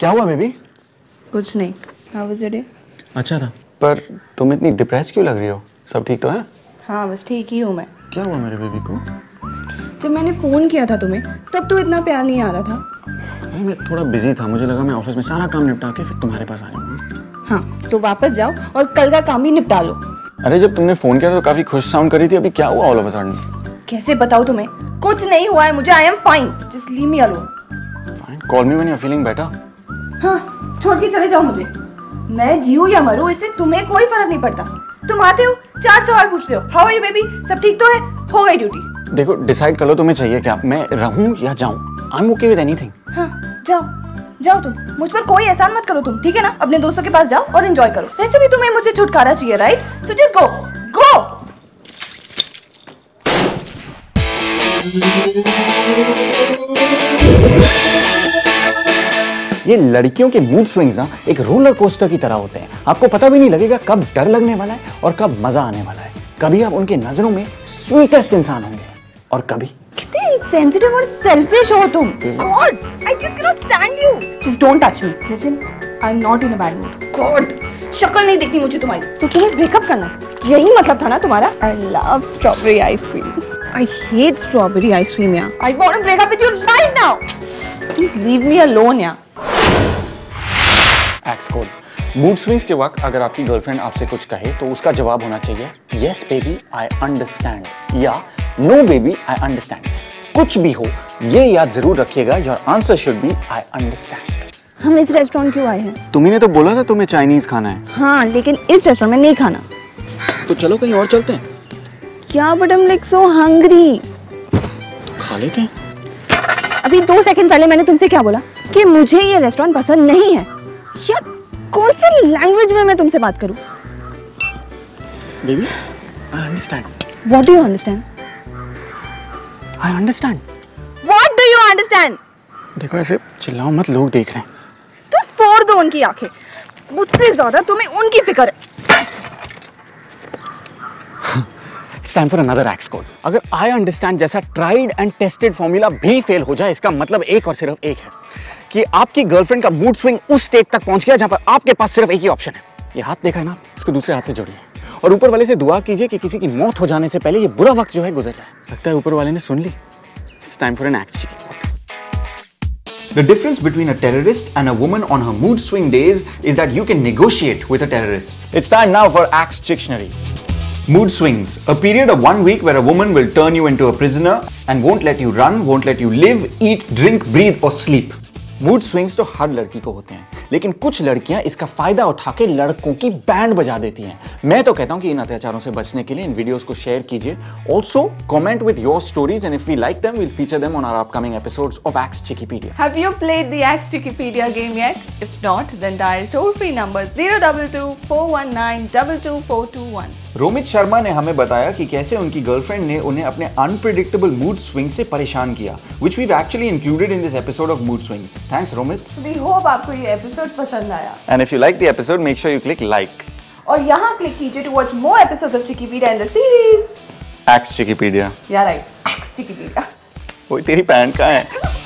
क्या हुआ बेबी? कुछ नहीं। How was your day? अच्छा था। पर तुम इतनी डिप्रेस क्यों लग रही हो? सब ठीक तो है? हाँ बस ठीक ही हूँ मैं। क्या हुआ मेरे बेबी को? जब मैंने फोन किया था तुम्हें तब तो इतना प्यार नहीं आ रहा था। अरे मैं थोड़ा बिजी था, मुझे लगा मैं ऑफिस में सारा काम निपटा के फिर तुम्हारे पास आ जाऊंगा। हाँ तो वापस जाओ और कल का काम भी निपटा लो। अरे जब तुमने फोन किया तो काफी खुश साउंड करी थी, अभी क्या हुआ ऑल ऑफ अ सडन? कैसे बताऊँ तुम्हें? कुछ नहीं हुआ है मुझे। I am fine, just leave me alone. Fine, call me when you are feeling better. हाँ छोड़ के चले जाओ मुझे। मैं जीऊँ या मरूँ इससे तुम्हें कोई फर्क नहीं पड़ता। तुम आते हो 4 सवाल पूछते हो, हाउ आर यू बेबी, सब ठीक तो है, हो गई ड्यूटी। देखो डिसाइड कर लो तुम्हें चाहिए क्या, मैं रहूं या जाऊं। I am okay with anything. हाँ जाओ जाओ, तुम मुझ पर कोई एहसान मत करो तुम, ठीक है ना? अपने दोस्तों के पास जाओ और एंजॉय करो। वैसे भी तुम्हें मुझसे छुटकारा चाहिए, राइट? सो जस्ट गो गो। ये लड़कियों के मूड स्विंग्स ना एक रोलर कोस्टर की तरह होते हैं। आपको पता भी नहीं लगेगा कब डर लगने वाला है और कब मजा आने वाला है। कभी आप उनके नजरों में स्वीटेस्ट इंसान होंगे और कभी कितने इनसेंसिटिव और सेल्फिश हो तुम। God, I just can not stand you. Just don't touch me. Listen, I am not in a bad mood. God, शक्ल नहीं देखनी मुझे तुम्हारी। तो तुम्हें ब्रेकअप करना, यही मतलब था ना तुम्हारा? I love strawberry ice cream. I hate strawberry ice cream, yeah. I want to break up with you right now. Please leave me alone, yeah. Axe code. Mood swings के वक्त अगर आपकी गर्लफ्रेंड आपसे कुछ कहे तो उसका जवाब होना चाहिए yes baby I understand या no baby I understand। कुछ भी हो ये याद जरूर रखिएगा, your answer should be I understand। हम इस रेस्टोरेंट क्यों आए हैं? तुम्ही ने तो बोला था तुम्हें चाइनीज खाना है। हाँ लेकिन इस रेस्टोरेंट में नहीं खाना। तो चलो कहीं और चलते हैं। क्या? But I'm like so hungry। तो खा लेते हैं। अभी 2 सेकंड पहले मैंने तुमसे क्या बोला कि मुझे ये रेस्टोरेंट पसंद नहीं है। यार कौन सी लैंग्वेज में मैं तुमसे बात करूं? Baby I understand। What do you understand? I understand। What do you understand? देखो ऐसे चिल्लाओ मत, लोग देख रहे हैं। तो फोड़ दो उनकी आंखें। मुझसे ज्यादा तुम्हें उनकी फिक्र है। It's time for another axe code। अगर I understand जैसा tried and tested फॉर्मूला भी फेल हो जाए, इसका मतलब एक और सिर्फ एक है कि आपकी गर्लफ्रेंड का मूड स्विंग उस स्टेट तक पहुंच गया जहां पर आपके पास सिर्फ एक ही ऑप्शन है। ये हाथ देखा है ना, इसको दूसरे हाथ से जोड़िए और ऊपर वाले से दुआ कीजिए कि किसी की मौत हो जाने से पहले ये बुरा वक्त जो है गुजर जाए। लगता है ऊपर वाले ने सुन ली। It's time for an axe cheeky code। The difference between a terrorist and a woman on her mood swing days is that you can negotiate with a terrorist। It's time now for Axe Dictionary। Mood swings, a period of 1 week where a woman will turn you into a prisoner and won't let you run, won't let you live, eat, drink, breathe or sleep। Mood swings तो हर लड़की को होते हैं, लेकिन कुछ लड़कियां इसका फायदा उठा के लड़कों की बैंड बजा देती हैं। मैं तो कहता हूं कि इन अत्याचारों से बचने के लिए इन वीडियोस को शेयर कीजिए। Also comment with your stories and if we like them we will feature them on our upcoming episodes of Axe Chickypedia। Have you played the Axe Chickypedia game yet? If not, then dial toll-free number 022-419-22421। Romit Sharma ने हमें बताया कि कैसे उनकी girlfriend ने उन्हें अपने unpredictable mood swing से परेशान किया, which we've actually included in this episode of Mood Swings। Thanks Romit. We hope आपको ये एपिसोड पसंद आया। And if you like the episode, make sure you click like। और यहाँ क्लिक कीजिए to watch more episodes of Chickypedia in the series। Axe Chickypedia। Yeah right, Axe Chickypedia। वो तेरी pant कहाँ है?